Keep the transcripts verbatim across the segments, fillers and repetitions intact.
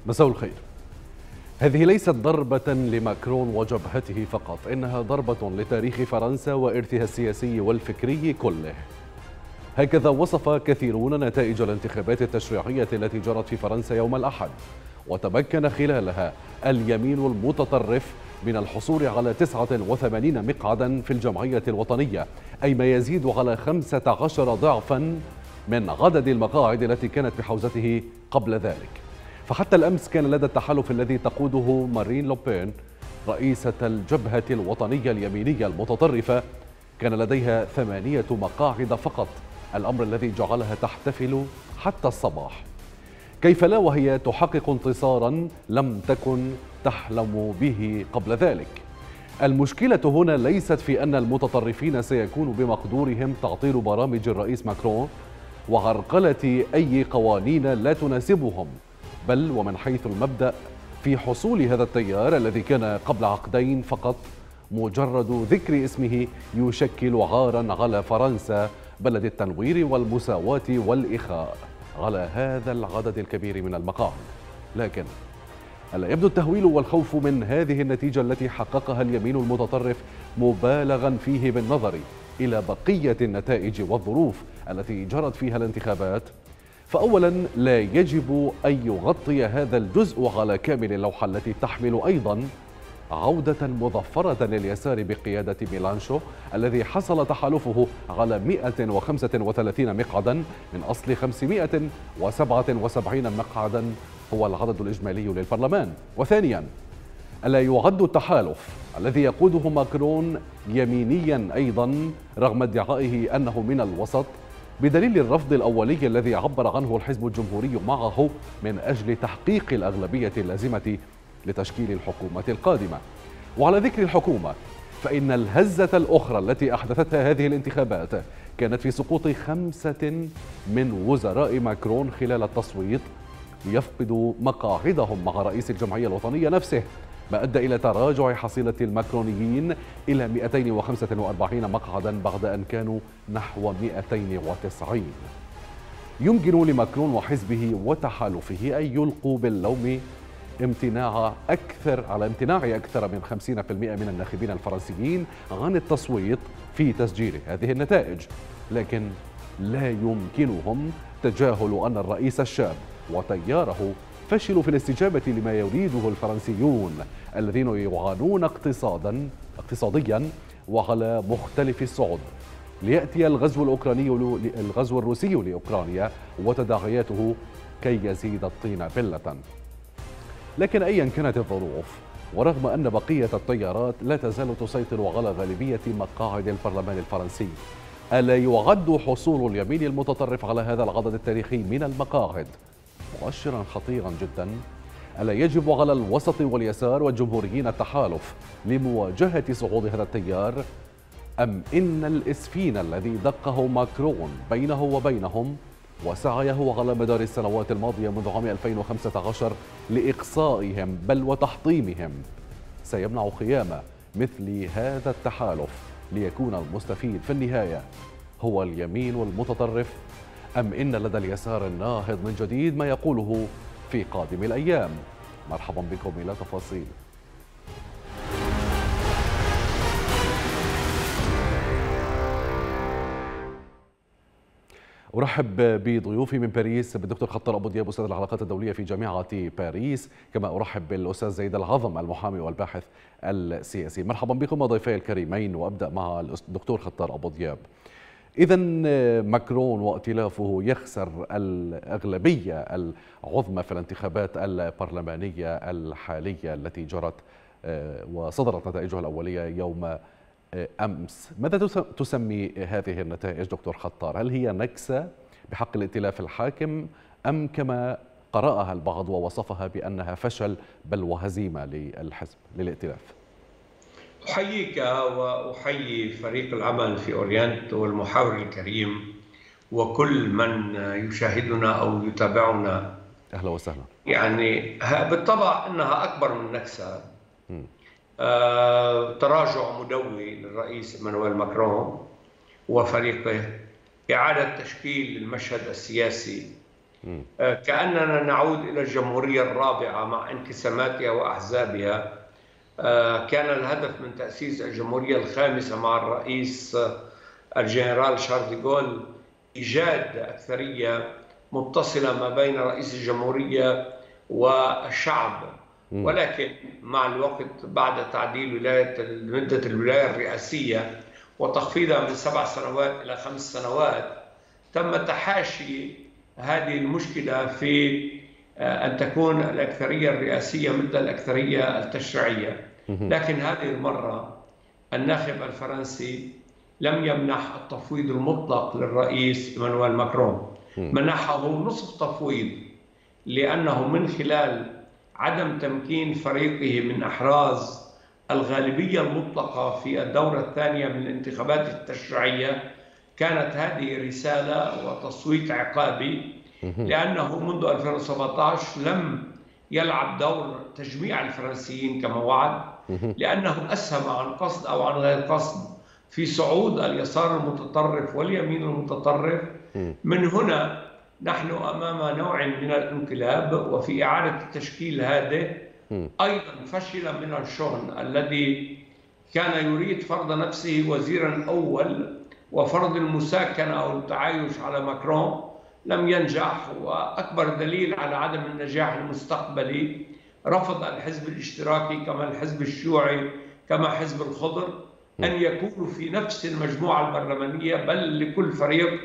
مساء الخير. هذه ليست ضربة لماكرون وجبهته فقط، إنها ضربة لتاريخ فرنسا وإرثها السياسي والفكري كله. هكذا وصف كثيرون نتائج الانتخابات التشريعية التي جرت في فرنسا يوم الأحد، وتمكن خلالها اليمين المتطرف من الحصول على تسعة وثمانين مقعدا في الجمعية الوطنية، أي ما يزيد على خمسة عشر ضعفا من عدد المقاعد التي كانت بحوزته قبل ذلك. فحتى الأمس كان لدى التحالف الذي تقوده مارين لوبين رئيسة الجبهة الوطنية اليمينية المتطرفة كان لديها ثمانية مقاعد فقط، الأمر الذي جعلها تحتفل حتى الصباح. كيف لا وهي تحقق انتصارا لم تكن تحلم به قبل ذلك. المشكلة هنا ليست في أن المتطرفين سيكون بمقدورهم تعطيل برامج الرئيس ماكرون وعرقلة أي قوانين لا تناسبهم، بل ومن حيث المبدأ في حصول هذا التيار الذي كان قبل عقدين فقط مجرد ذكر اسمه يشكل عارا على فرنسا بلد التنوير والمساواة والإخاء على هذا العدد الكبير من المقاعد. لكن ألا يبدو التهويل والخوف من هذه النتيجة التي حققها اليمين المتطرف مبالغا فيه بالنظر إلى بقية النتائج والظروف التي جرت فيها الانتخابات؟ فأولا لا يجب أن يغطي هذا الجزء على كامل اللوحة التي تحمل أيضا عودة مظفرة لليسار بقيادة ميلانشو الذي حصل تحالفه على مئة وخمسة وثلاثين مقعدا من أصل خمسمئة وسبعة وسبعين مقعدا هو العدد الإجمالي للبرلمان. وثانيا ألا يعد التحالف الذي يقوده ماكرون يمينيا أيضا رغم ادعائه أنه من الوسط بدليل الرفض الأولي الذي عبر عنه الحزب الجمهوري معه من أجل تحقيق الأغلبية اللازمة لتشكيل الحكومة القادمة. وعلى ذكر الحكومة، فإن الهزة الأخرى التي أحدثتها هذه الانتخابات كانت في سقوط خمسة من وزراء ماكرون خلال التصويت ليفقدوا مقاعدهم مع رئيس الجمعية الوطنية نفسه، ما أدى إلى تراجع حصيلة الماكرونيين إلى مئتين وخمسة وأربعين مقعدا بعد أن كانوا نحو مئتين وتسعين. يمكن لماكرون وحزبه وتحالفه أن يلقوا باللوم امتناع أكثر على امتناع أكثر من خمسين بالمئة من الناخبين الفرنسيين عن التصويت في تسجيل هذه النتائج، لكن لا يمكنهم تجاهل أن الرئيس الشاب وتياره فشلوا في الاستجابة لما يريده الفرنسيون الذين يعانون اقتصادا اقتصاديا وعلى مختلف الصعد، ليأتي الغزو الأوكراني الغزو الروسي لأوكرانيا وتداعياته كي يزيد الطين بلة. لكن أيا كانت الظروف، ورغم أن بقية التيارات لا تزال تسيطر على غالبية مقاعد البرلمان الفرنسي، ألا يعد حصول اليمين المتطرف على هذا العدد التاريخي من المقاعد مؤشرا خطيرا جدا؟ ألا يجب على الوسط واليسار والجمهوريين التحالف لمواجهة صعود هذا التيار؟ أم إن الإسفين الذي دقه ماكرون بينه وبينهم وسعيه على مدار السنوات الماضية منذ عام ألفين وخمسة عشر لإقصائهم بل وتحطيمهم سيمنع قيام مثل هذا التحالف ليكون المستفيد في النهاية هو اليمين المتطرف؟ أم إن لدى اليسار الناهض من جديد ما يقوله في قادم الأيام؟ مرحبا بكم إلى تفاصيل. أرحب بضيوفي من باريس بالدكتور خطار أبو دياب أستاذ العلاقات الدولية في جامعة باريس، كما أرحب بالأستاذ زيد العظم المحامي والباحث السياسي. مرحبا بكم ضيفي الكريمين، وأبدأ مع الدكتور خطار أبو دياب. إذا ماكرون وائتلافه يخسر الأغلبية العظمى في الانتخابات البرلمانية الحالية التي جرت وصدرت نتائجها الأولية يوم أمس. ماذا تسمي هذه النتائج دكتور خطار؟ هل هي نكسة بحق الائتلاف الحاكم أم كما قرأها البعض ووصفها بأنها فشل بل وهزيمة للحزب للائتلاف؟ أحييك وأحيي فريق العمل في أورينت والمحاور الكريم وكل من يشاهدنا أو يتابعنا. أهلا وسهلا. يعني بالطبع أنها أكبر من نكسة. آه، تراجع مدوي للرئيس إيمانويل ماكرون وفريقه، إعادة تشكيل المشهد السياسي كأننا نعود إلى الجمهورية الرابعة مع انقساماتها وأحزابها. كان الهدف من تأسيس الجمهورية الخامسة مع الرئيس الجنرال شارل دي غول إيجاد أكثرية متصلة ما بين رئيس الجمهورية والشعب، ولكن مع الوقت بعد تعديل ولاية مدة الولاية الرئاسية وتخفيضها من سبع سنوات إلى خمس سنوات تم تحاشي هذه المشكلة في أن تكون الأكثرية الرئاسية مثل الأكثرية التشريعية. لكن هذه المرة الناخب الفرنسي لم يمنح التفويض المطلق للرئيس إيمانويل ماكرون، منحه نصف تفويض، لأنه من خلال عدم تمكين فريقه من إحراز الغالبية المطلقة في الدورة الثانية من الانتخابات التشريعية كانت هذه رسالة وتصويت عقابي، لأنه منذ ألفين وسبعة عشر لم يلعب دور تجميع الفرنسيين كما وعد، لأنه أسهم عن قصد أو عن غير قصد في صعود اليسار المتطرف واليمين المتطرف. من هنا نحن أمام نوع من الانقلاب وفي إعادة التشكيل هذا. أيضا فشل من الشغل الذي كان يريد فرض نفسه وزيرا أول وفرض المساكنة أو التعايش على ماكرون لم ينجح، وأكبر دليل على عدم النجاح المستقبلي رفض الحزب الاشتراكي كما الحزب الشيوعي كما حزب الخضر أن يكونوا في نفس المجموعة البرلمانية، بل لكل فريق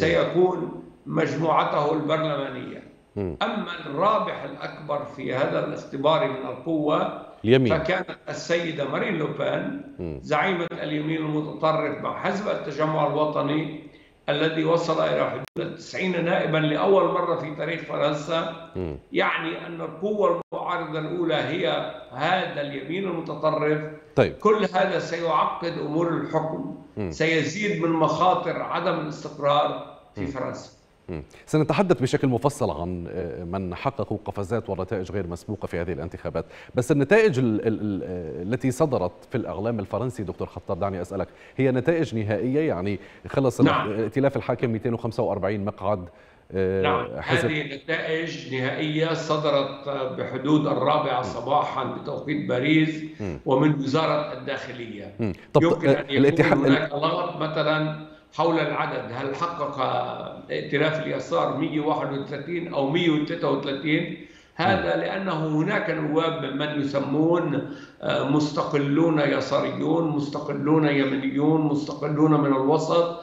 سيكون مجموعته البرلمانية. أما الرابح الأكبر في هذا الاختبار من القوة اليمين. فكانت السيدة مارين لوبان زعيمة اليمين المتطرف مع حزب التجمع الوطني الذي وصل إلى حدود تسعين نائبا لأول مرة في تاريخ فرنسا. يعني أن القوة المعارضة الأولى هي هذا اليمين المتطرف. طيب. كل هذا سيعقد أمور الحكم، سيزيد من مخاطر عدم الاستقرار في فرنسا. سنتحدث بشكل مفصل عن من حققوا قفزات ونتائج غير مسبوقة في هذه الانتخابات، بس النتائج ال ال التي صدرت في الإعلام الفرنسي دكتور خطر، دعني أسألك، هي نتائج نهائية؟ يعني خلص نعم. الائتلاف الحاكم مئتين وخمسة وأربعين مقعد. نعم، هذه نتائج نهائية صدرت بحدود الرابعة صباحا بتوقيت باريس ومن وزارة الداخلية. طب يمكن أن يكون هناك لغط مثلا حول العدد، هل حقق ائتلاف اليسار مئة وواحد وثلاثين أو مئة وثلاثة وثلاثين؟ هذا لأنه هناك نواب من يسمون مستقلون يساريون، مستقلون يمنيون، مستقلون من الوسط،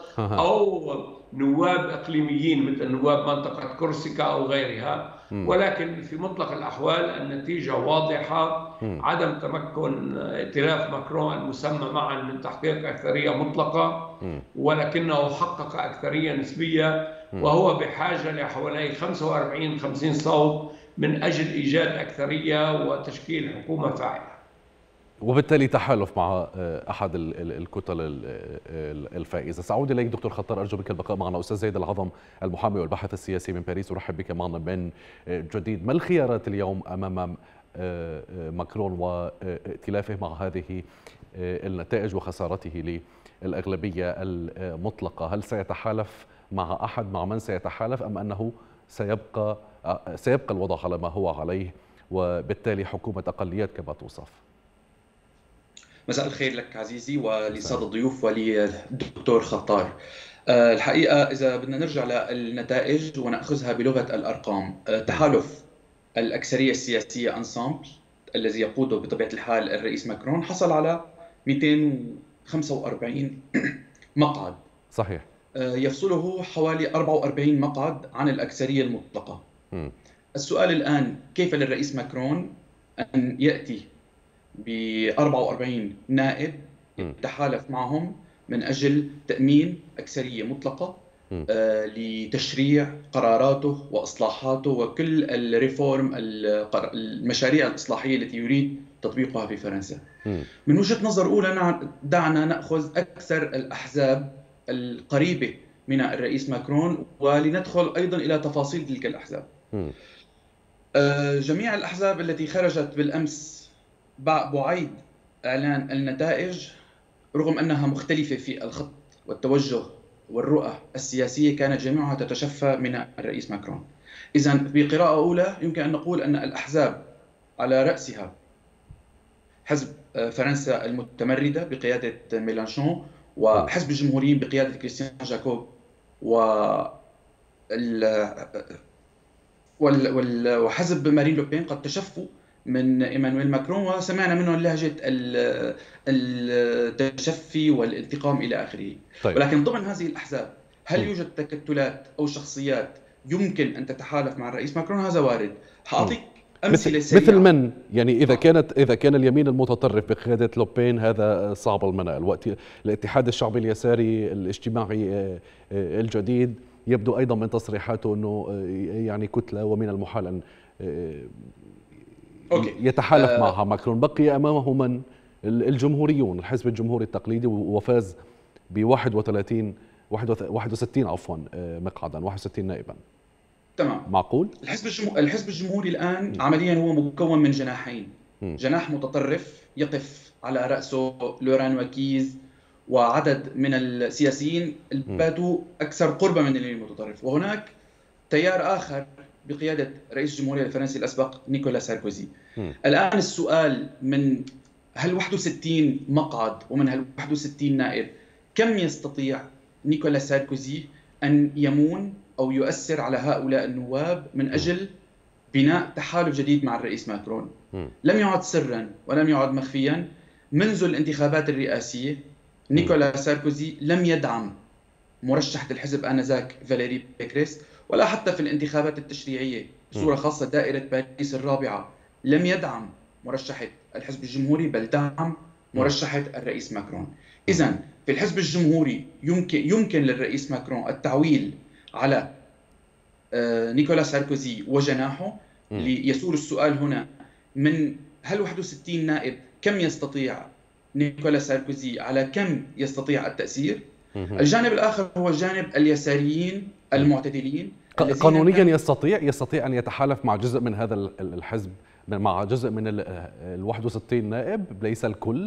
أو نواب إقليميين مثل نواب منطقة كورسيكا أو غيرها. ولكن في مطلق الأحوال النتيجة واضحة، عدم تمكن ائتلاف ماكرون المسمى معا من تحقيق أكثرية مطلقة، ولكنه حقق أكثرية نسبية، وهو بحاجة لحوالي خمسة وأربعين خمسين صوت من أجل إيجاد أكثرية وتشكيل حكومة فاعلة، وبالتالي تحالف مع أحد الكتل الفائزة. سأعود إليك دكتور خطر، أرجو بك البقاء معنا. أستاذ زيد العظم المحامي والباحث السياسي من باريس، أرحب بك معنا من جديد. ما الخيارات اليوم أمام ماكرون وائتلافه مع هذه النتائج وخسارته للأغلبية المطلقة؟ هل سيتحالف مع أحد، مع من سيتحالف، أم أنه سيبقى سيبقى الوضع على ما هو عليه وبالتالي حكومة أقليات كما توصف؟ مساء الخير لك عزيزي وللسادة الضيوف وللدكتور خطار. الحقيقة إذا بدنا نرجع للنتائج ونأخذها بلغة الأرقام، تحالف الأكثرية السياسية أنسامبل الذي يقوده بطبيعة الحال الرئيس ماكرون حصل على مئتين وخمسة وأربعين مقعد. صحيح. يفصله حوالي أربعة وأربعين مقعد عن الأكثرية المطلقة. م. السؤال الآن، كيف للرئيس ماكرون أن يأتي ب أربعة وأربعين نائب يتحالف معهم من أجل تأمين أكثرية مطلقة آه لتشريع قراراته وإصلاحاته وكل الريفورم المشاريع الإصلاحية التي يريد تطبيقها في فرنسا؟ م. من وجهة نظر أولى دعنا نأخذ أكثر الأحزاب القريبة من الرئيس ماكرون ولندخل أيضا إلى تفاصيل تلك الأحزاب. آه جميع الأحزاب التي خرجت بالأمس بعيد إعلان النتائج، رغم أنها مختلفة في الخط والتوجه والرؤى السياسية، كانت جميعها تتشفى من الرئيس ماكرون. إذا بقراءة أولى يمكن أن نقول أن الأحزاب على رأسها حزب فرنسا المتمردة بقيادة ميلانشون، وحزب الجمهوريين بقيادة كريستيان جاكوب، و وحزب مارين لوبين قد تشفوا من إيمانويل ماكرون، وسمعنا منهم لهجة التشفي والانتقام إلى آخره. طيب. ولكن ضمن هذه الأحزاب هل يوجد تكتلات أو شخصيات يمكن أن تتحالف مع الرئيس ماكرون؟ هذا وارد. حأعطيك أمثلة سريعة. مثل من؟ يعني إذا كانت إذا كان اليمين المتطرف بقيادة لوبين هذا صعب المنع، الوقت الاتحاد الشعبي اليساري الاجتماعي الجديد يبدو أيضا من تصريحاته أنه يعني كتلة ومن المحال أن يتحالف أه معها ماكرون. بقي أمامه من؟ الجمهوريون، الحزب الجمهوري التقليدي، وفاز ب واحد وثلاثين واحد وستين عفوا مقعدا، واحد وستين نائبا. تمام. معقول؟ الحزب الجمهوري الحزب الجمهوري الآن م. عمليا هو مكون من جناحين، م. جناح متطرف يقف على رأسه لوران وكيز وعدد من السياسيين الباتوا أكثر قربا من اليمين المتطرف، وهناك تيار آخر بقيادة رئيس الجمهورية الفرنسي الأسبق نيكولا ساركوزي. م. الآن السؤال من هل واحد وستين مقعد ومن هل واحد وستين نائب كم يستطيع نيكولا ساركوزي أن يمون أو يؤثر على هؤلاء النواب من أجل بناء تحالف جديد مع الرئيس ماكرون؟ م. لم يعد سرا ولم يعد مخفيا منذ الانتخابات الرئاسية نيكولا ساركوزي لم يدعم مرشحة الحزب آنذاك فاليري بيكريس، ولا حتى في الانتخابات التشريعية بصورة خاصة دائرة باريس الرابعة لم يدعم مرشحة الحزب الجمهوري، بل دعم مرشحة الرئيس ماكرون. إذن في الحزب الجمهوري يمكن يمكن للرئيس ماكرون التعويل على نيكولا ساركوزي وجناحه. ليسور السؤال هنا من هل واحد وستين نائب كم يستطيع نيكولا ساركوزي، على كم يستطيع التأثير؟ الجانب الآخر هو جانب اليساريين المعتدلين. قانونيا يستطيع يستطيع أن يتحالف مع جزء من هذا الحزب، مع جزء من ال واحد وستين نائب، ليس الكل.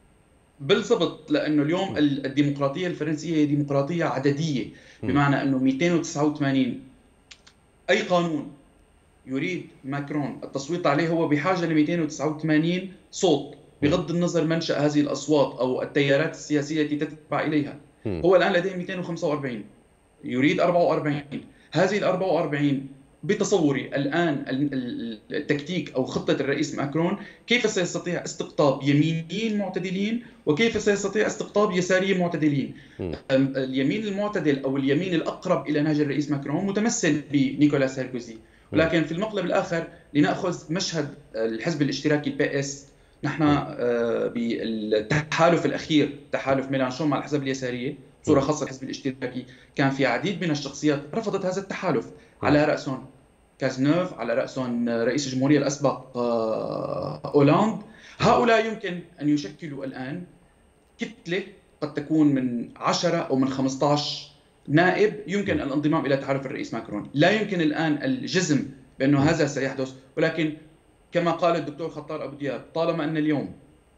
بالضبط، لأنه اليوم الديمقراطية الفرنسية هي ديمقراطية عددية، بمعنى أنه مئتين وتسعة وثمانين أي قانون يريد ماكرون التصويت عليه هو بحاجة ل مئتين وتسعة وثمانين صوت، بغض النظر منشأ هذه الأصوات أو التيارات السياسية التي تتبع إليها. هو الآن لديه مئتين وخمسة وأربعين، يريد أربعة وأربعين. هذه ال أربعة وأربعين بتصوري الآن التكتيك أو خطة الرئيس ماكرون كيف سيستطيع استقطاب يمينيين معتدلين وكيف سيستطيع استقطاب يساريين معتدلين. اليمين المعتدل أو اليمين الأقرب إلى نهج الرئيس ماكرون متمثل بنيكولا ساركوزي، ولكن في المقلب الآخر لنأخذ مشهد الحزب الاشتراكي البي اس، نحن بالتحالف الأخير تحالف ميلانشون مع الأحزاب اليسارية بصورة خاصة الحزب الاشتراكي كان في عديد من الشخصيات رفضت هذا التحالف، على رأسهم كازنوف، على رأسهم رئيس الجمهورية الأسبق أولاند. هؤلاء يمكن أن يشكلوا الآن كتلة قد تكون من عشرة أو من خمسة عشر نائب يمكن الانضمام إلى تحالف الرئيس ماكرون. لا يمكن الآن الجزم بأنه هذا سيحدث، ولكن كما قال الدكتور خطار أبو دياب، طالما أن اليوم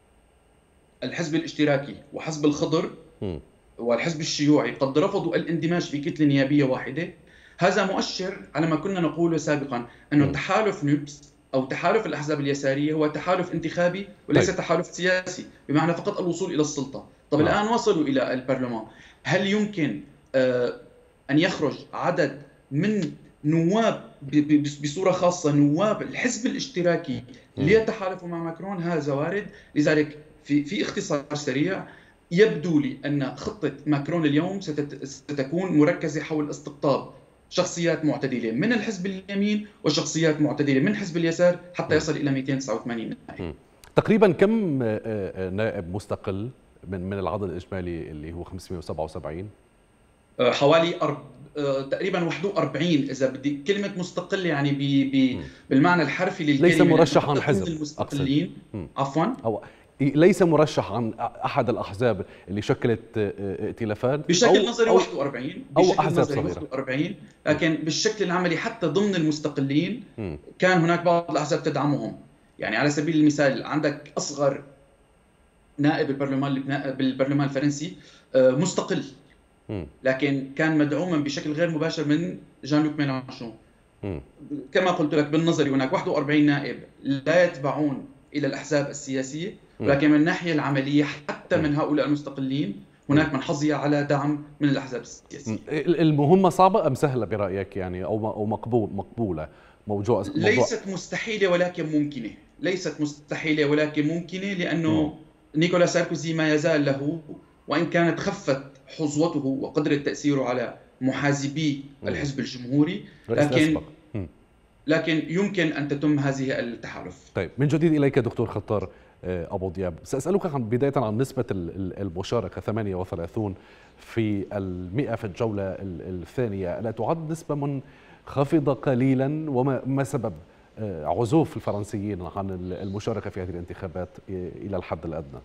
الحزب الاشتراكي وحزب الخضر والحزب الشيوعي قد رفضوا الاندماج في كتلة نيابية واحدة، هذا مؤشر على ما كنا نقوله سابقا، أنه تحالف نوبس أو تحالف الأحزاب اليسارية هو تحالف انتخابي وليس طيب. تحالف سياسي، بمعنى فقط الوصول إلى السلطة. طب الآن وصلوا إلى البرلمان، هل يمكن آه أن يخرج عدد من نواب بصورة خاصة نواب الحزب الاشتراكي ليتحالفوا مع ماكرون؟ هذا وارد. لذلك في في اختصار سريع يبدو لي أن خطة ماكرون اليوم ستكون مركزة حول استقطاب شخصيات معتدلة من الحزب اليمين وشخصيات معتدلة من حزب اليسار حتى يصل إلى مئتين وتسعة وثمانين نائب. تقريبا كم نائب مستقل من من العدد الإجمالي اللي هو خمسمئة وسبعة وسبعين؟ حوالي أرب... تقريبا واحد وأربعين إذا بدي كلمة مستقل يعني ب... ب... بالمعنى الحرفي للكلمة، ليس مرشح عن حزب المستقلين عفوا أو ليس مرشح عن أحد الأحزاب اللي شكلت ائتلافات بشكل نظري واحد وأربعين أو أحزاب صغيرة واحد وأربعين، لكن بالشكل العملي حتى ضمن المستقلين كان هناك بعض الأحزاب تدعمهم. يعني على سبيل المثال عندك أصغر نائب بالبرلمان بالبرلمان الفرنسي مستقل، لكن كان مدعوما بشكل غير مباشر من جان لوك ميلانشون. كما قلت لك بالنظري هناك واحد وأربعين نائب لا يتبعون إلى الأحزاب السياسية، ولكن من الناحية العملية حتى من هؤلاء المستقلين هناك من حظي على دعم من الأحزاب السياسية. المهمة صعبة أم سهلة برأيك يعني، أو مقبول مقبولة؟ موضوع ليست مستحيلة ولكن ممكنة، ليست مستحيلة ولكن ممكنة، لأنه نيكولا ساركوزي ما يزال له، وإن كانت خفت حظوته وقدرة تأثيره على محازبي الحزب الجمهوري، لكن لكن يمكن أن تتم هذه التحالف. طيب، من جديد إليك دكتور خطار أبو دياب، سأسألك عن بداية عن نسبة المشاركة ثمانية وثلاثين في المئة في الجولة الثانية، ألا تعد نسبة منخفضة قليلا؟ وما سبب عزوف الفرنسيين عن المشاركة في هذه الانتخابات إلى الحد الأدنى؟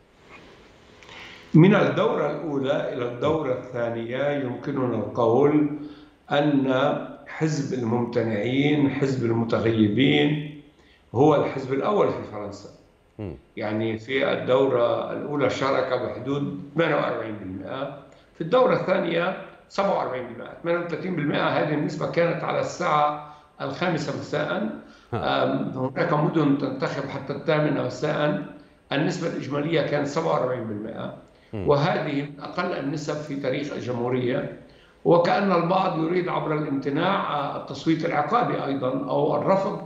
من الدورة الأولى إلى الدورة الثانية يمكننا القول أن حزب الممتنعين، حزب المتغيبين، هو الحزب الأول في فرنسا. م. يعني في الدورة الأولى شارك بحدود ثمانية وأربعين بالمئة، في الدورة الثانية سبعة وأربعين بالمئة، ثمانية وثلاثين بالمئة. هذه النسبة كانت على الساعة الخامسة مساء. هناك مدن تنتخب حتى الثامنة مساء. النسبة الإجمالية كانت سبعة وأربعين بالمئة، وهذه من أقل النسب في تاريخ الجمهورية. وكأن البعض يريد عبر الامتناع التصويت العقابي أيضا، أو الرفض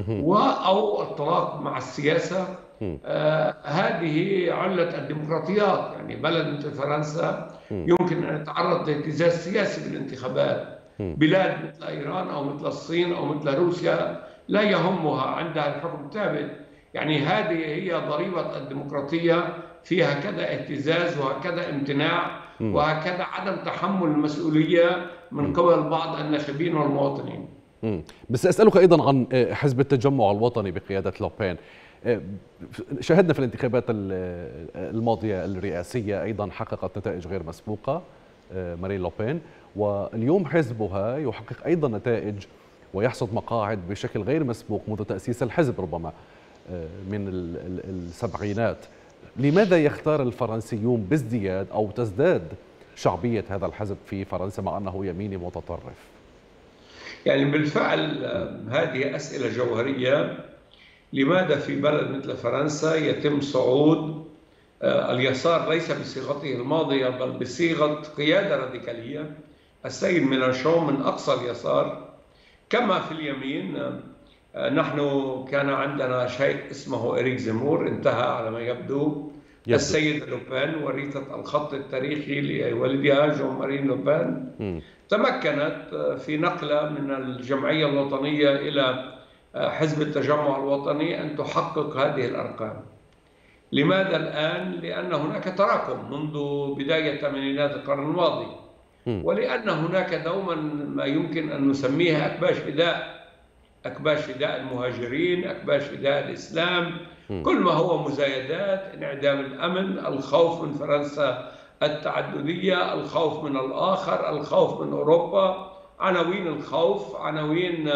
أو الطلاق مع السياسة. آه هذه علة الديمقراطيات. يعني بلد مثل فرنسا يمكن أن يتعرض لاهتزاز سياسي بالانتخابات. بلاد مثل إيران أو مثل الصين أو مثل روسيا لا يهمها، عندها الحكم ثابت. يعني هذه هي ضريبة الديمقراطية، فيها هكذا اهتزاز وهكذا امتناع وهكذا عدم تحمل المسؤولية من قبل بعض الناخبين والمواطنين. بس أسألك أيضا عن حزب التجمع الوطني بقيادة لوبين. شاهدنا في الانتخابات الماضية الرئاسية أيضا حققت نتائج غير مسبوقة مارين لوبين، واليوم حزبها يحقق أيضا نتائج ويحصد مقاعد بشكل غير مسبوق منذ تأسيس الحزب ربما من السبعينات. لماذا يختار الفرنسيون بازدياد أو تزداد شعبية هذا الحزب في فرنسا مع أنه يميني متطرف؟ يعني بالفعل هذه أسئلة جوهرية. لماذا في بلد مثل فرنسا يتم صعود اليسار ليس بصيغته الماضية بل بصيغة قيادة راديكالية؟ السيد ميلانشون من أقصى اليسار، كما في اليمين. نحن كان عندنا شيء اسمه إريك زيمور، انتهى على ما يبدو. يبدو. السيد لوبين وريثة الخط التاريخي لوالدها جون مارين لوبين تمكنت في نقلة من الجمعية الوطنية إلى حزب التجمع الوطني أن تحقق هذه الأرقام. لماذا الآن؟ لأن هناك تراكم منذ بداية ثمانينات القرن الماضي، ولأن هناك دوما ما يمكن أن نسميها أكباش فداء، أكباش فداء المهاجرين، أكباش فداء الإسلام، كل ما هو مزايدات، انعدام الأمن، الخوف من فرنسا التعددية، الخوف من الآخر، الخوف من أوروبا، عناوين الخوف، عناوين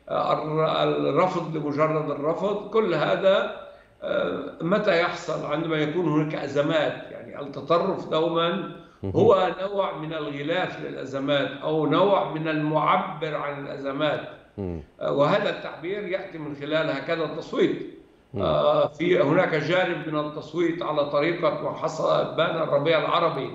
الرفض لمجرد الرفض. كل هذا متى يحصل؟ عندما يكون هناك أزمات. يعني التطرف دوما هو نوع من الغلاف للأزمات أو نوع من المعبر عن الأزمات، وهذا التعبير يأتي من خلال هكذا التصويت. في هناك جانب من التصويت على طريقة وحصل بان الربيع العربي،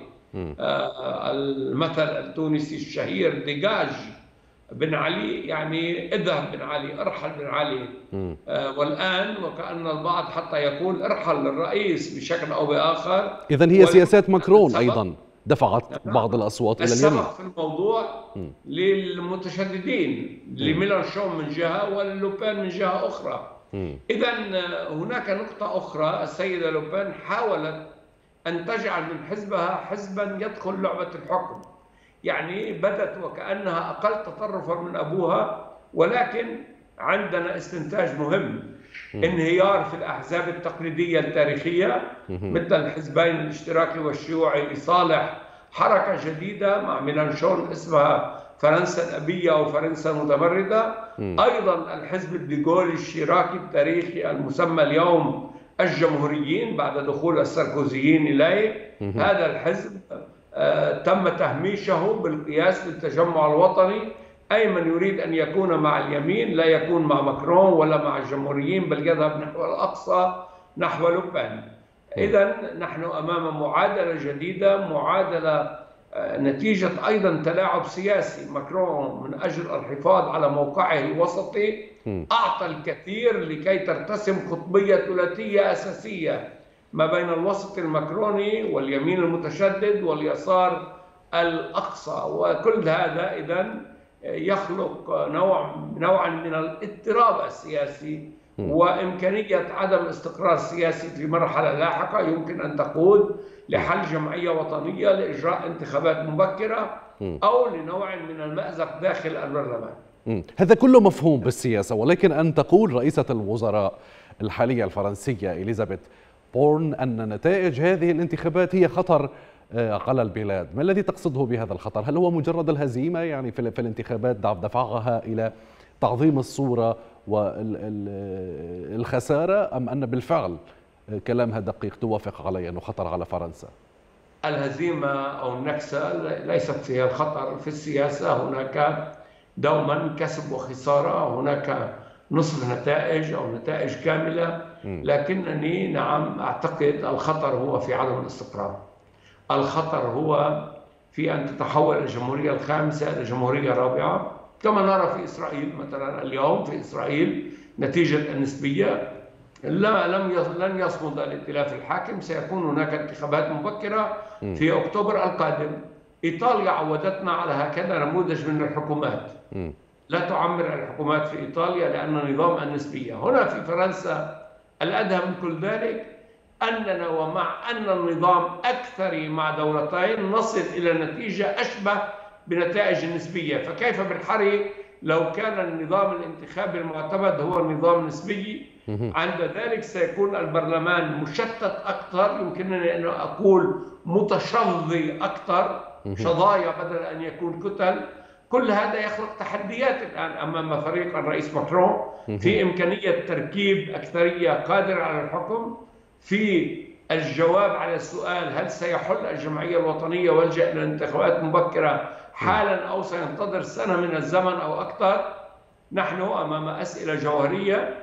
المثل التونسي الشهير ديجاج بن علي، يعني اذهب بن علي، ارحل بن علي. والآن وكأن البعض حتى يقول ارحل للرئيس بشكل أو بآخر. إذن هي سياسات ماكرون أيضا دفعت بعض بعض الأصوات إلى اليمين. السبب في الموضوع للمتشددين، لميلانشون من جهة ولوبين من جهة أخرى. إذا هناك نقطة أخرى، السيدة لوبين حاولت أن تجعل من حزبها حزبا يدخل لعبة الحكم. يعني بدت وكأنها أقل تطرفا من أبوها، ولكن عندنا استنتاج مهم: انهيار في الأحزاب التقليدية التاريخية مثل الحزبين الاشتراكي والشيوعي لصالح حركة جديدة مع ميلانشون اسمها فرنسا الأبية أو فرنسا المتمردة. أيضا الحزب الديغولي الشيراكي التاريخي المسمى اليوم الجمهوريين بعد دخول الساركوزيين إليه. هذا الحزب آه تم تهميشه بالقياس للتجمع الوطني أي من يريد أن يكون مع اليمين لا يكون مع ماكرون ولا مع الجمهوريين، بل يذهب نحو الأقصى نحو لوبان. إذا نحن أمام معادلة جديدة، معادلة نتيجة أيضا تلاعب سياسي. ماكرون من أجل الحفاظ على موقعه الوسطي أعطى الكثير لكي ترتسم قطبية ثلاثية أساسية ما بين الوسط الماكروني واليمين المتشدد واليسار الأقصى، وكل هذا إذن يخلق نوع نوعا من الاضطراب السياسي وإمكانية عدم استقرار سياسي في مرحلة لاحقة يمكن أن تقود لحل جمعية وطنية لإجراء انتخابات مبكرة أو لنوع من المأزق داخل البرلمان. هذا كله مفهوم بالسياسة، ولكن أن تقول رئيسة الوزراء الحالية الفرنسية إليزابيث بورن أن نتائج هذه الانتخابات هي خطر على البلاد، ما الذي تقصده بهذا الخطر؟ هل هو مجرد الهزيمة يعني في الانتخابات دفعها إلى تعظيم الصورة والخسارة، أم أن بالفعل كلامها دقيق توافق عليه أنه خطر على فرنسا؟ الهزيمة أو النكسة ليست هي الخطر في السياسة. هناك دوما كسب وخسارة، هناك نصف نتائج أو نتائج كاملة، لكنني نعم أعتقد الخطر هو في عدم الاستقرار. الخطر هو في أن تتحول الجمهورية الخامسة إلى جمهورية رابعة، كما نرى في إسرائيل مثلا. اليوم في إسرائيل نتيجة النسبية لا لم لن يصمد الائتلاف الحاكم، سيكون هناك انتخابات مبكرة في أكتوبر القادم. إيطاليا عودتنا على هكذا نموذج من الحكومات، لا تعمر الحكومات في إيطاليا لأن نظام النسبية. هنا في فرنسا الأدهى من كل ذلك أننا ومع أن النظام أكثري مع دولتين نصل إلى نتيجة أشبه بنتائج النسبية، فكيف بالحري لو كان النظام الانتخابي المعتمد هو النظام النسبي؟ عند ذلك سيكون البرلمان مشتت أكثر، يمكنني أن أقول متشظي أكثر، شظايا بدل أن يكون كتل. كل هذا يخلق تحديات الآن أمام فريق الرئيس ماكرون في إمكانية تركيب أكثرية قادرة على الحكم، في الجواب على السؤال هل سيحل الجمعية الوطنية ويلجأ إلى انتخابات مبكرة حالا أو سينتظر سنة من الزمن أو أكثر. نحن أمام أسئلة جوهرية.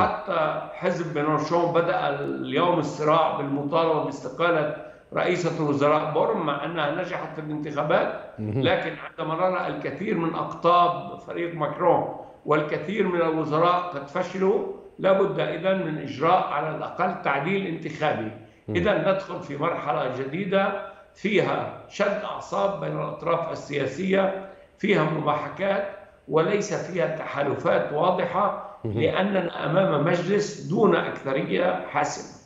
حتى حزب ميلانشون بدأ اليوم الصراع بالمطالبة باستقالة رئيسة الوزراء بورن مع أنها نجحت في الانتخابات، لكن عندما نرى الكثير من أقطاب فريق ماكرون والكثير من الوزراء قد فشلوا، لابد إذن من إجراء على الأقل تعديل انتخابي. إذن ندخل في مرحلة جديدة فيها شد أعصاب بين الأطراف السياسية، فيها مماحكات وليس فيها تحالفات واضحة، لأننا أمام مجلس دون أكثرية حاسمة.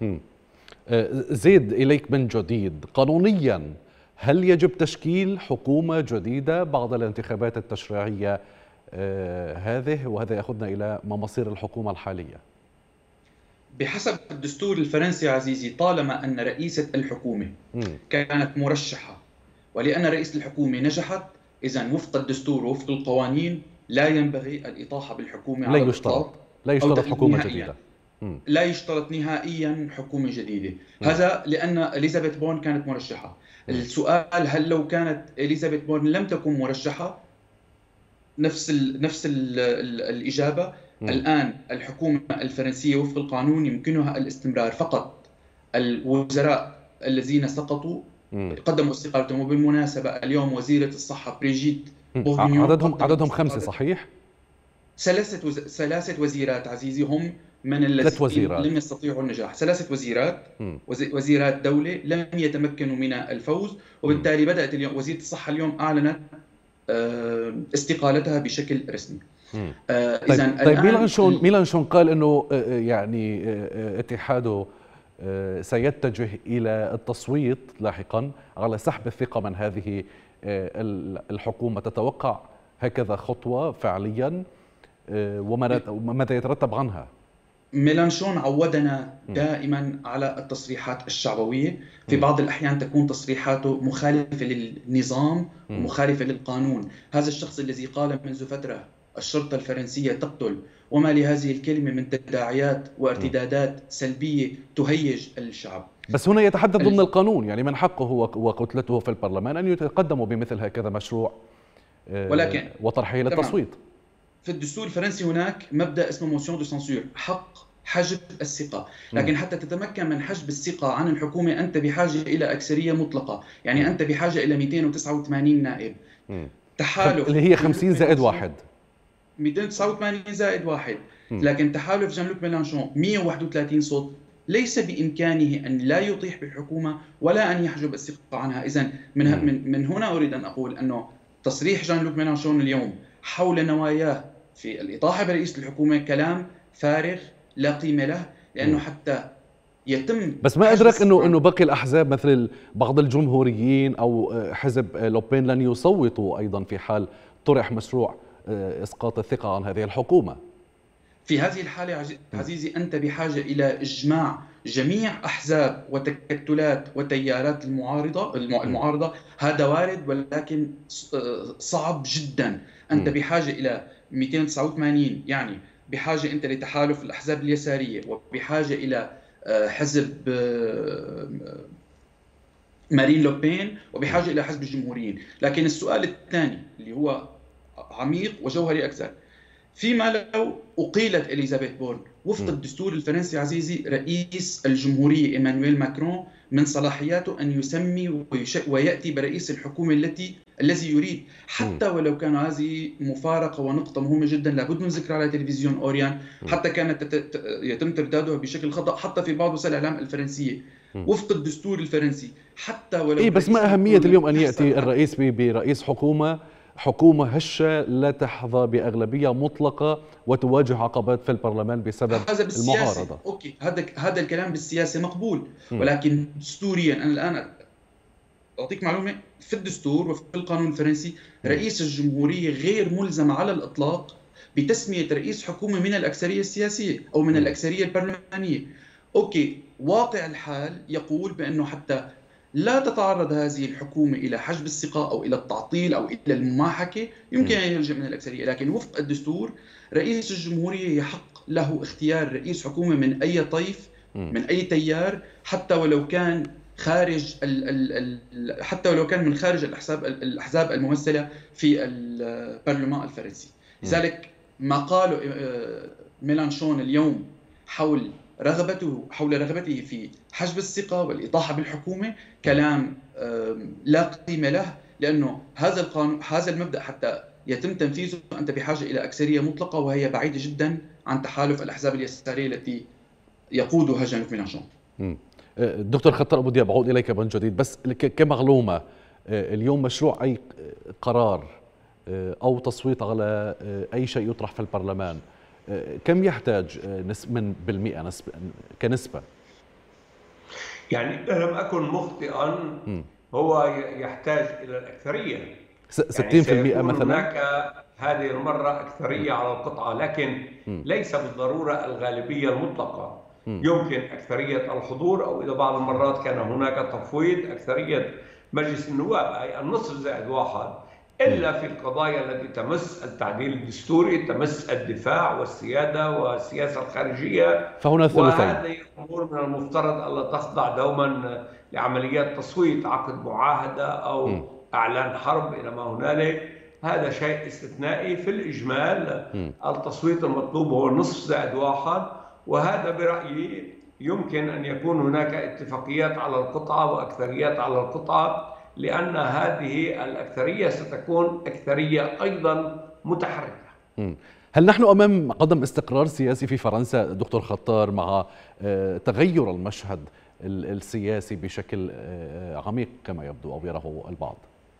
زيد إليك من جديد، قانونيا هل يجب تشكيل حكومة جديدة بعد الانتخابات التشريعية هذه؟ وهذا يأخذنا إلى ما مصير الحكومة الحالية. بحسب الدستور الفرنسي عزيزي، طالما أن رئيسة الحكومة كانت مرشحة ولأن رئيسة الحكومة نجحت، إذن وفق الدستور ووفق القوانين لا ينبغي الإطاحة بالحكومة لا على يشترط لا يشترط حكومة جديدة. لا يشترط نهائيا حكومة جديدة. هذا لأن إليزابيث بورن كانت مرشحة. السؤال هل لو كانت إليزابيث بورن لم تكن مرشحة؟ نفس ال نفس ال ال الإجابة. م. الآن الحكومة الفرنسية وفق القانون يمكنها الاستمرار، فقط الوزراء الذين سقطوا م. قدموا استقالتهم. وبالمناسبة اليوم وزيرة الصحة بريجيت بوفينيو عددهم عددهم خمسة صحيح؟ ثلاثة وز... ثلاثة وزيرات عزيزي هم من الذين لم يستطيعوا النجاح. ثلاثة وزيرات وز... وزيرات دولة لم يتمكنوا من الفوز، وبالتالي بدأت اليوم وزيرة الصحة اليوم أعلنت استقالتها بشكل رسمي. آه طيب, طيب ميلانشون ميلانشون قال انه يعني اتحاده سيتجه الى التصويت لاحقا على سحب الثقة من هذه الحكومة. تتوقع هكذا خطوة فعليا وماذا يترتب عنها؟ ميلانشون عودنا دائما على التصريحات الشعبوية، في بعض الأحيان تكون تصريحاته مخالفة للنظام ومخالفة للقانون. هذا الشخص الذي قال منذ فترة الشرطة الفرنسية تقتل، وما لهذه الكلمة من تداعيات وارتدادات سلبية تهيج الشعب. بس هنا يتحدث ضمن القانون، يعني من حقه وكتلته في البرلمان أن يتقدموا بمثل هكذا مشروع ولكن وطرحه للتصويت. في الدستور الفرنسي هناك مبدأ اسمه موسيون دو سانسور، حق حجب الثقة، لكن حتى تتمكن من حجب الثقة عن الحكومة أنت بحاجة إلى أكثرية مطلقة، يعني أنت بحاجة إلى مئتين وتسعة وثمانين نائب. تحالف اللي هي خمسين زائد واحد، مئتين وتسعة وثمانين زائد واحد، لكن تحالف جان لوك ميلانشون مئة وواحد وثلاثين صوت ليس بإمكانه أن لا يطيح بالحكومة ولا أن يحجب الثقة عنها. إذن من, من, من هنا أريد أن أقول أنه تصريح جان لوك ميلانشون اليوم حول نواياه في الإطاحة برئيس الحكومة كلام فارغ لا قيمة له، لأنه حتى يتم بس ما أدرك أنه أنه باقي الأحزاب مثل بعض الجمهوريين أو حزب لوبين لن يصوتوا أيضا في حال طرح مشروع إسقاط الثقة عن هذه الحكومة. في هذه الحالة عزيزي أنت بحاجة إلى إجماع جميع أحزاب وتكتلات وتيارات المعارضة المعارضة هذا وارد ولكن صعب جدا. أنت بحاجة إلى مئتين وتسعة وثمانين، يعني بحاجة أنت لتحالف الأحزاب اليسارية، وبحاجة إلى حزب مارين لوبين، وبحاجة إلى حزب الجمهوريين. لكن السؤال الثاني اللي هو عميق وجوهري أكثر، فيما لو أقيلت إليزابيث بورن وفق م. الدستور الفرنسي عزيزي، رئيس الجمهورية إيمانويل ماكرون من صلاحياته أن يسمي ويأتي برئيس الحكومة التي الذي يريد، حتى ولو كان هذه مفارقة ونقطة مهمة جدا لابد من ذكرها على تلفزيون أوريان، حتى كانت يتم تردادها بشكل خطأ حتى في بعض وسائل الإعلام الفرنسية وفق الدستور الفرنسي. حتى ولو إيه بس ما أهمية اليوم أن يأتي الرئيس برئيس حكومة حكومة هشة لا تحظى بأغلبية مطلقة وتواجه عقبات في البرلمان بسبب المعارضة؟ أوكي، هذا هذا الكلام بالسياسة مقبول، ولكن دستوريا أنا الآن أعطيك معلومة، في الدستور وفي القانون الفرنسي رئيس الجمهورية غير ملزم على الإطلاق بتسمية رئيس حكومة من الأكثرية السياسية أو من الأكثرية البرلمانية. أوكي، واقع الحال يقول بأنه حتى لا تتعرض هذه الحكومة إلى حجب الثقة أو إلى التعطيل أو إلى المماحكة يمكن أن يلجأ من الأكثرية، لكن وفق الدستور رئيس الجمهورية يحق له اختيار رئيس حكومة من أي طيف من أي تيار، حتى ولو كان خارج ال ال ال حتى ولو كان من خارج الأحزاب الأحزاب الممثلة في البرلمان الفرنسي. لذلك ما قاله ميلانشون اليوم حول رغبته حول رغبته في حجب الثقة والإطاحة بالحكومة كلام لا قيمة له، لأنه هذا القانون هذا المبدأ حتى يتم تنفيذه أنت بحاجة إلى أكثرية مطلقة، وهي بعيدة جدا عن تحالف الأحزاب اليسارية التي يقودها جان لوك ميلانشون. دكتور خطر أبو دياب، بعود إليك من جديد، بس كمعلومة اليوم مشروع أي قرار أو تصويت على أي شيء يطرح في البرلمان كم يحتاج من بالمئة نسبة كنسبة؟ يعني لم أكن مخطئا هو يحتاج إلى الأكثرية ستين بالمئة يعني مثلا. هناك هذه المرة أكثرية على القطعة، لكن م. ليس بالضرورة الغالبية المطلقة. م. يمكن أكثرية الحضور، أو إذا بعض المرات كان هناك تفويض أكثرية مجلس النواب أي النصف زائد واحد، إلا في القضايا التي تمس التعديل الدستوري، تمس الدفاع والسيادة والسياسة الخارجية، فهنا ثلثين. وهذه الأمور من المفترض ألا تخضع دوما لعمليات تصويت، عقد معاهدة أو م. أعلان حرب إلى ما هنالك. هذا شيء استثنائي. في الإجمال م. التصويت المطلوب هو نصف زائد واحد، وهذا برأيي يمكن أن يكون هناك اتفاقيات على القطعة وأكثريات على القطعة، لأن هذه الأكثرية ستكون أكثرية أيضا متحركة. م. هل نحن أمام قدم استقرار سياسي في فرنسا دكتور خطار مع تغير المشهد السياسي بشكل عميق كما يبدو أو يراه البعض؟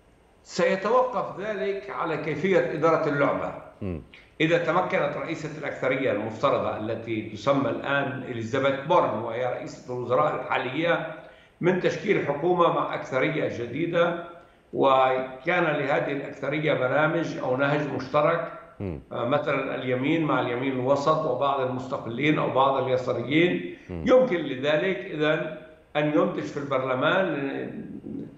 سيتوقف ذلك على كيفية إدارة اللعبة. م. إذا تمكنت رئيسة الأكثرية المفترضة التي تسمى الآن إليزابيث بورن وهي رئيسة الوزراء الحالية من تشكيل حكومة مع أكثرية جديدة، وكان لهذه الأكثرية برنامج أو نهج مشترك، م. مثلا اليمين مع اليمين الوسط وبعض المستقلين أو بعض اليساريين، م. يمكن لذلك إذن أن ينتج في البرلمان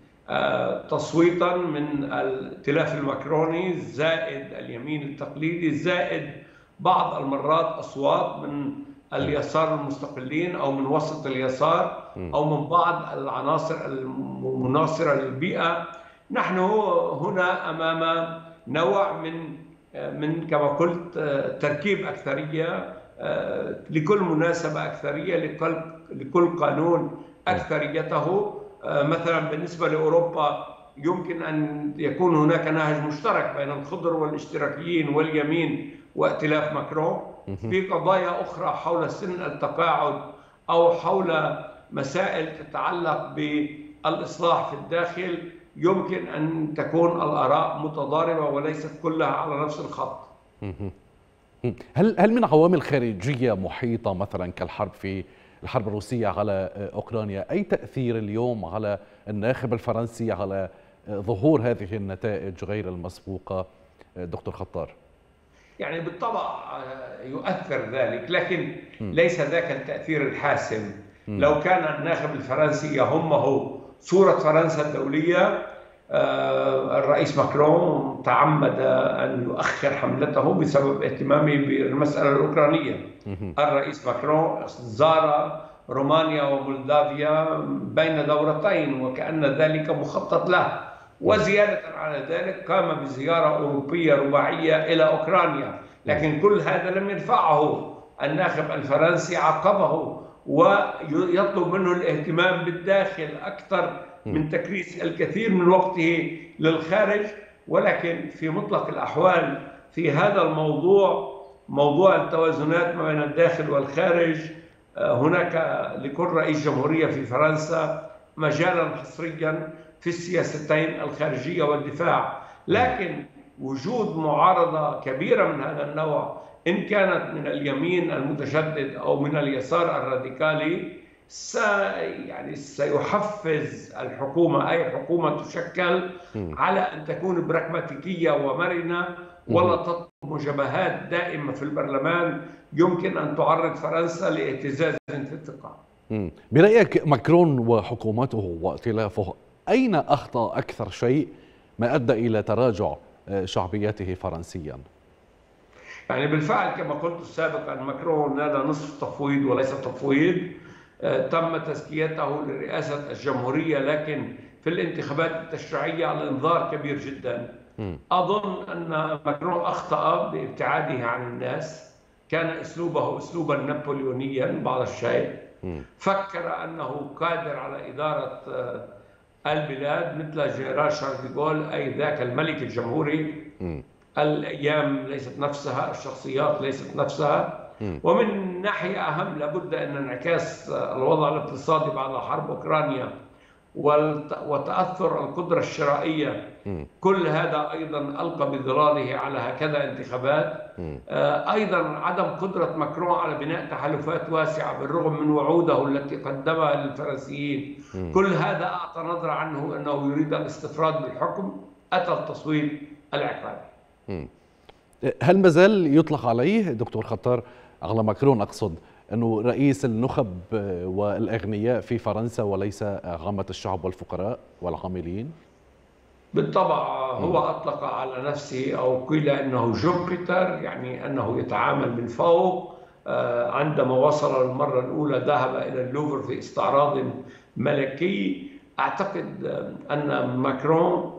تصويتا من الائتلاف الماكروني زائد اليمين التقليدي زائد بعض المرات أصوات من اليسار المستقلين أو من وسط اليسار أو من بعض العناصر المناصرة للبيئة. نحن هنا أمام نوع من من كما قلت تركيب أكثرية لكل مناسبة أكثرية، لكل لكل قانون أكثريته. مثلا بالنسبة لأوروبا يمكن أن يكون هناك نهج مشترك بين الخضر والاشتراكيين واليمين وائتلاف ماكرون في قضايا أخرى حول سن التقاعد أو حول مسائل تتعلق بالإصلاح في الداخل. يمكن أن تكون الآراء متضاربة وليست كلها على نفس الخط. هل هل من عوامل خارجية محيطة مثلا كالحرب في الحرب الروسية على أوكرانيا أي تأثير اليوم على الناخب الفرنسي على ظهور هذه النتائج غير المسبوقة دكتور خطار؟ يعني بالطبع يؤثر ذلك، لكن ليس ذاك التأثير الحاسم. لو كان الناخب الفرنسي يهمه صورة فرنسا الدولية، الرئيس ماكرون تعمد أن يؤخر حملته بسبب اهتمامه بالمسألة الأوكرانية. الرئيس ماكرون زار رومانيا ومولدافيا بين دورتين وكأن ذلك مخطط له، وزيادة على ذلك قام بزيارة أوروبية رباعية إلى أوكرانيا. لكن كل هذا لم يدفعه الناخب الفرنسي، عقبه ويطلب منه الاهتمام بالداخل أكثر من تكريس الكثير من وقته للخارج. ولكن في مطلق الأحوال في هذا الموضوع، موضوع التوازنات ما بين الداخل والخارج، هناك لكل رئيس جمهورية في فرنسا مجالا حصريا في السياستين الخارجية والدفاع. لكن وجود معارضة كبيرة من هذا النوع، إن كانت من اليمين المتشدد أو من اليسار الراديكالي، سي يعني سيحفز الحكومة، أي حكومة تشكل، على أن تكون براغماتيكية ومرنة ولا تطلب مجابهات دائمة في البرلمان يمكن أن تعرض فرنسا لاهتزاز في الثقة. برأيك ماكرون وحكومته وائتلافه أين أخطأ أكثر شيء ما أدى إلى تراجع شعبيته فرنسيا؟ يعني بالفعل كما قلت سابقا، ماكرون هذا نصف تفويض وليس تفويض. تم تزكيته لرئاسة الجمهورية، لكن في الانتخابات التشريعية الانذار كبير جدا. أظن أن ماكرون أخطأ بابتعاده عن الناس، كان أسلوبه أسلوبا نابليونيا بعض الشيء. فكر أنه قادر على إدارة البلاد مثل جنرال شارل دي غول، أي ذاك الملك الجمهوري. الأيام ليست نفسها، الشخصيات ليست نفسها. ومن ناحية أهم، لابد أن انعكاس الوضع الاقتصادي بعد حرب أوكرانيا وتأثر القدرة الشرائية، كل هذا أيضا ألقى بظلاله على هكذا انتخابات. أيضا عدم قدرة ماكرون على بناء تحالفات واسعة بالرغم من وعوده التي قدمها للفرنسيين، كل هذا أعطى نظرة عنه أنه يريد الاستفراد بالحكم. أتى التصويت العقابي. هل مازال يطلق عليه دكتور خطار، على ماكرون أقصد، أنه رئيس النخب والأغنياء في فرنسا وليس عامة الشعب والفقراء والعاملين؟ بالطبع هو أطلق على نفسه أو قيل أنه جوبيتر، يعني أنه يتعامل من فوق. عندما وصل المرة الأولى ذهب إلى اللوفر في استعراض ملكي. أعتقد أن ماكرون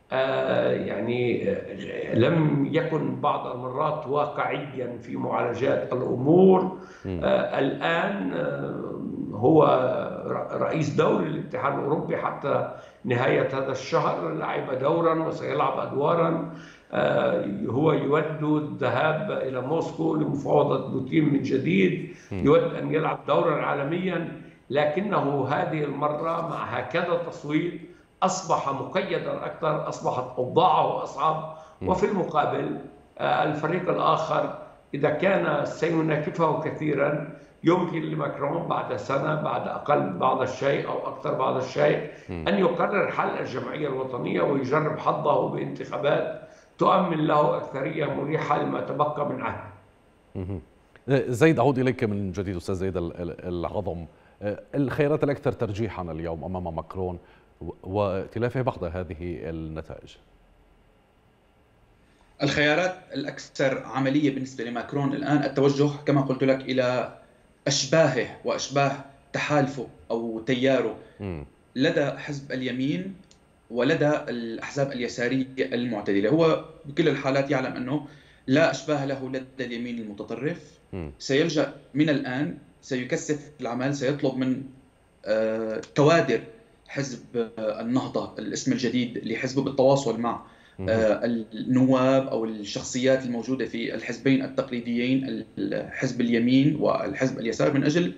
يعني لم يكن بعض المرات واقعيا في معالجات الأمور. الآن هو رئيس دولي للاتحاد الأوروبي حتى نهاية هذا الشهر، لعب دورا وسيلعب أدوارا. هو يود الذهاب إلى موسكو لمفاوضة بوتين من جديد، يود أن يلعب دورا عالميا. لكنه هذه المرة مع هكذا تصويت أصبح مقيدا أكثر، أصبحت أوضاعه أصعب. وفي المقابل الفريق الآخر إذا كان سيناكفه كثيرا، يمكن لماكرون بعد سنة، بعد أقل بعض الشيء أو أكثر بعض الشيء، أن يقرر حل الجمعية الوطنية ويجرب حظه بانتخابات تؤمن له أكثرية مريحة لما تبقى من عهد. زيد، أعود إليك من جديد أستاذ زيد العظم. الخيارات الأكثر ترجيحا اليوم أمام ماكرون وائتلافه بعد هذه النتائج؟ الخيارات الأكثر عملية بالنسبة لماكرون الآن التوجه كما قلت لك إلى أشباهه وأشباه تحالفه أو تياره لدى حزب اليمين ولدى الأحزاب اليسارية المعتدلة. هو بكل الحالات يعلم أنه لا أشباه له لدى اليمين المتطرف. سيلجأ من الآن، سيكثف العمل، سيطلب من كوادر حزب النهضة الاسم الجديد لحزبه بالتواصل مع النواب أو الشخصيات الموجودة في الحزبين التقليديين، الحزب اليمين والحزب اليسار، من أجل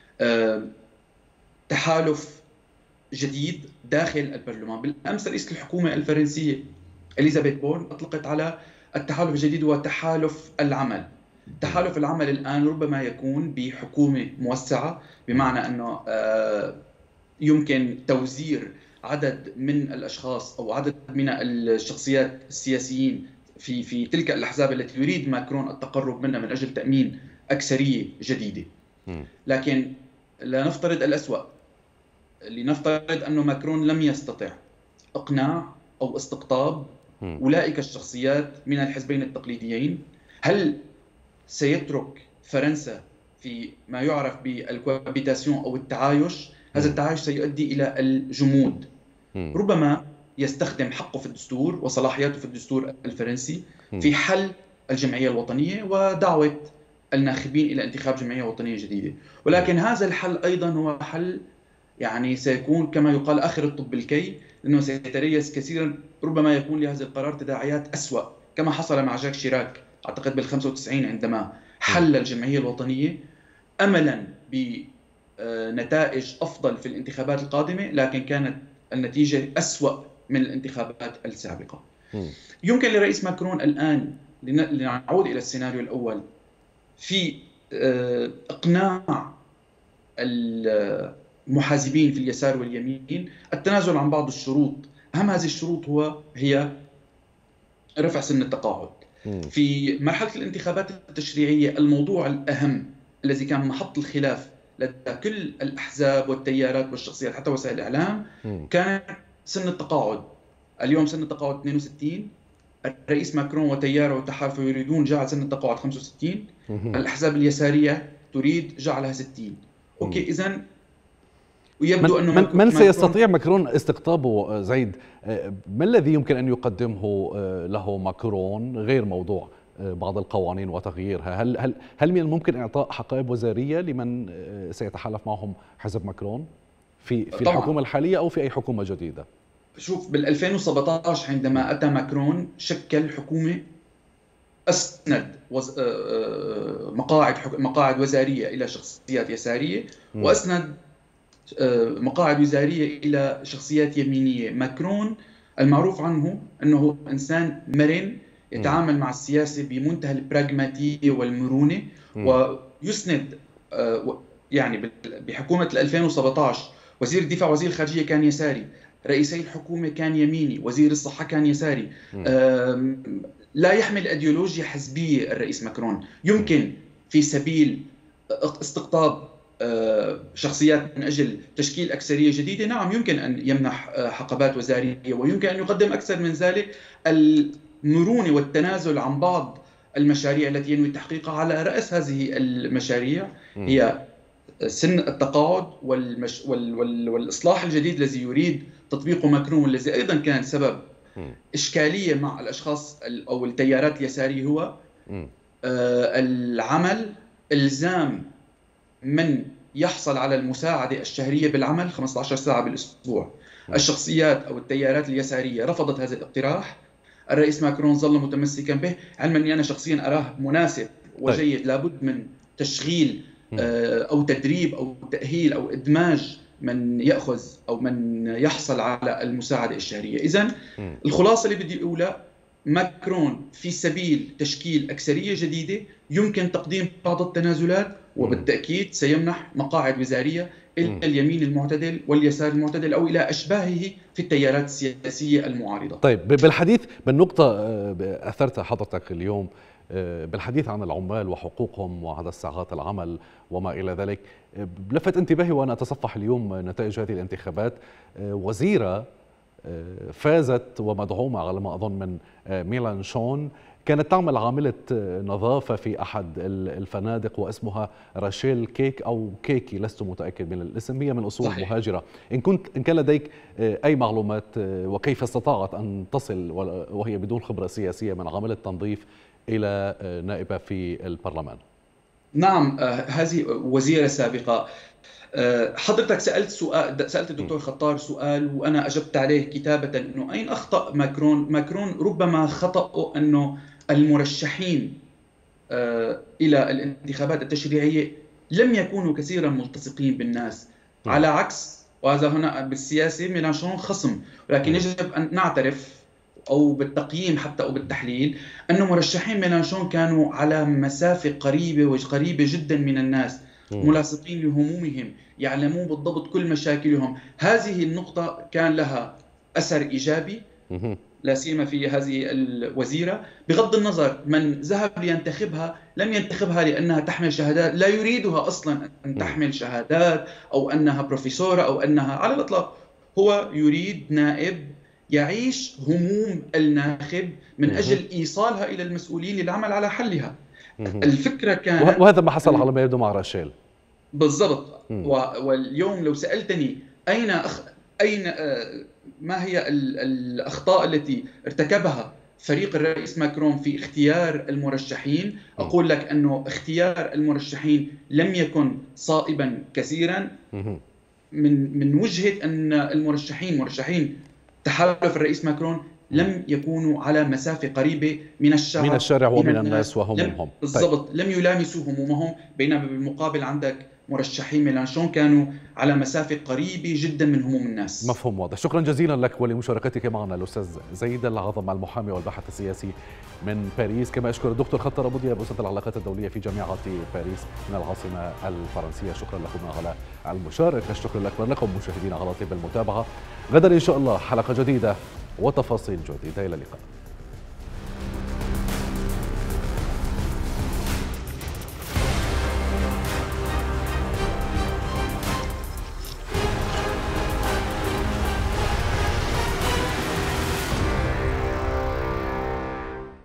تحالف جديد داخل البرلمان. بالأمس رئيسة الحكومة الفرنسية إليزابيث بورن أطلقت على التحالف الجديد هو تحالف العمل. تحالف العمل الآن ربما يكون بحكومة موسعة، بمعنى أنه يمكن توزير عدد من الأشخاص أو عدد من الشخصيات السياسيين في في تلك الأحزاب التي يريد ماكرون التقرب منها من أجل تأمين أكثرية جديدة. لكن لا نفترض الأسوأ، لنفترض أنه ماكرون لم يستطع إقناع أو استقطاب أولئك الشخصيات من الحزبين التقليديين. هل سيترك فرنسا في ما يعرف بالكوابيتاسيون أو التعايش؟ هذا التعايش سيؤدي إلى الجمود. ربما يستخدم حقه في الدستور وصلاحياته في الدستور الفرنسي في حل الجمعية الوطنية ودعوة الناخبين إلى انتخاب جمعية وطنية جديدة، ولكن هذا الحل أيضا هو حل يعني سيكون كما يقال آخر الطب الكي، لأنه سيتريث كثيرا. ربما يكون لهذا القرار تداعيات أسوأ كما حصل مع جاك شيراك أعتقد بالخمسة وتسعين عندما حل الجمعية الوطنية أملا بنتائج أفضل في الانتخابات القادمة، لكن كانت النتيجة أسوأ من الانتخابات السابقة. يمكن لرئيس ماكرون الآن، لنعود إلى السيناريو الأول، في إقناع المحازبين في اليسار واليمين التنازل عن بعض الشروط. أهم هذه الشروط هو هي رفع سن التقاعد. في مرحلة الانتخابات التشريعية الموضوع الأهم الذي كان محط الخلاف لدى كل الأحزاب والتيارات والشخصيات حتى وسائل الإعلام كان سن التقاعد. اليوم سن التقاعد اثنين وستين، الرئيس ماكرون وتياره وتحالفه يريدون جعل سن التقاعد خمسة وستين، الأحزاب اليسارية تريد جعلها ستين. أوكي، إذن ويبدو أنه من, من سيستطيع ماكرون استقطابه زيد؟ ما الذي يمكن أن يقدمه له ماكرون غير موضوع بعض القوانين وتغييرها؟ هل هل هل من الممكن إعطاء حقائب وزارية لمن سيتحالف معهم حزب ماكرون في في الحكومة الحالية أو في أي حكومة جديدة؟ شوف، بال ألفين وسبعة عشر عندما أتى ماكرون شكل حكومة أسند وز... مقاعد حك... مقاعد وزارية إلى شخصيات يسارية، وأسند مقاعد وزارية إلى شخصيات يمينية. ماكرون المعروف عنه أنه إنسان مرن يتعامل مع السياسة بمنتهى البراغماتية والمرونة، ويسند يعني بحكومة ألفين وسبعة عشر وزير الدفاع وزير الخارجية كان يساري، رئيسي الحكومة كان يميني، وزير الصحة كان يساري. لا يحمل أيديولوجيا حزبية الرئيس ماكرون. يمكن في سبيل استقطاب شخصيات من أجل تشكيل أكثرية جديدة، نعم يمكن أن يمنح حقبات وزارية، ويمكن أن يقدم أكثر من ذلك، المرونة والتنازل عن بعض المشاريع التي ينوي تحقيقها. على رأس هذه المشاريع هي سن التقاعد والمش... وال... وال... والإصلاح الجديد الذي يريد تطبيقه ماكرون، والذي أيضا كان سبب إشكالية مع الأشخاص أو التيارات اليسارية، هو آه العمل، إلزام من يحصل على المساعدة الشهرية بالعمل خمسة عشر ساعة بالأسبوع. الشخصيات أو التيارات اليسارية رفضت هذا الاقتراح، الرئيس ماكرون ظل متمسكا به، علما أني أنا شخصيا أراه مناسب وجيد. لابد من تشغيل أو تدريب أو تأهيل أو إدماج من يأخذ أو من يحصل على المساعدة الشهرية. إذن الخلاصة اللي بدي أقولها، ماكرون في سبيل تشكيل أكثرية جديدة، يمكن تقديم بعض التنازلات، وبالتأكيد سيمنح مقاعد وزارية إلى اليمين المعتدل واليسار المعتدل أو إلى أشباهه في التيارات السياسية المعارضة. طيب، بالحديث بالنقطة أثرتها حضرتك اليوم، بالحديث عن العمال وحقوقهم وعدد ساعات العمل وما إلى ذلك، لفت انتباهي وأنا أتصفح اليوم نتائج هذه الانتخابات، وزيرة فازت ومدعومة على ما أظن من ميلانشون، كانت تعمل عاملة نظافة في أحد الفنادق واسمها راشيل كيك أو كيكي، لست متأكد من الاسم، هي من أصول صحيح. مهاجرة. إن كنت إن كان لديك أي معلومات وكيف استطاعت أن تصل وهي بدون خبرة سياسية من عاملة تنظيف إلى نائبة في البرلمان؟ نعم، هذه وزيرة سابقة. حضرتك سألت سؤال، سألت الدكتور خطار سؤال وأنا أجبت عليه كتابة، أنه أين أخطأ ماكرون؟ ماكرون ربما خطأه أنه المرشحين إلى الانتخابات التشريعية لم يكونوا كثيرا ملتصقين بالناس، على عكس، وهذا هنا بالسياسة ميلانشون خصم، ولكن يجب أن نعترف أو بالتقييم حتى أو بالتحليل أن مرشحين ميلانشون كانوا على مسافة قريبة وقريبة جدا من الناس، ملاصقين لهمومهم، يعلمون بالضبط كل مشاكلهم. هذه النقطة كان لها أثر إيجابي لا سيما في هذه الوزيرة، بغض النظر من ذهب لينتخبها لم ينتخبها لأنها تحمل شهادات، لا يريدها أصلا أن تحمل شهادات أو أنها بروفيسورة أو أنها على الإطلاق، هو يريد نائب يعيش هموم الناخب من أجل إيصالها إلى المسؤولين للعمل على حلها. الفكرة كانت، وهذا ما حصل على ما يبدو مع راشيل بالضبط. واليوم لو سألتني أين أخ... أين ما هي الأخطاء التي ارتكبها فريق الرئيس ماكرون في اختيار المرشحين، أقول لك أنه اختيار المرشحين لم يكن صائبا كثيرا من من وجهة أن المرشحين مرشحين تحالف الرئيس ماكرون لم يكونوا على مسافة قريبة من الشارع من الشارع ومن الناس وهمومهم. بالضبط، لم يلامسوا همومهم، بينما بالمقابل عندك مرشحين ميلانشون كانوا على مسافة قريبة جدا من هموم الناس. مفهوم واضح. شكرا جزيلا لك ولمشاركتك معنا الأستاذ زيد العظم المحامي والباحث السياسي من باريس، كما أشكر الدكتور خطر أبو دياب أستاذ العلاقات الدولية في جامعة باريس من العاصمة الفرنسية. شكرا لكم على المشاركة. الشكر الأكبر لكم مشاهدينا على طيب المتابعة. غدا إن شاء الله حلقة جديدة وتفاصيل جديدة. إلى اللقاء.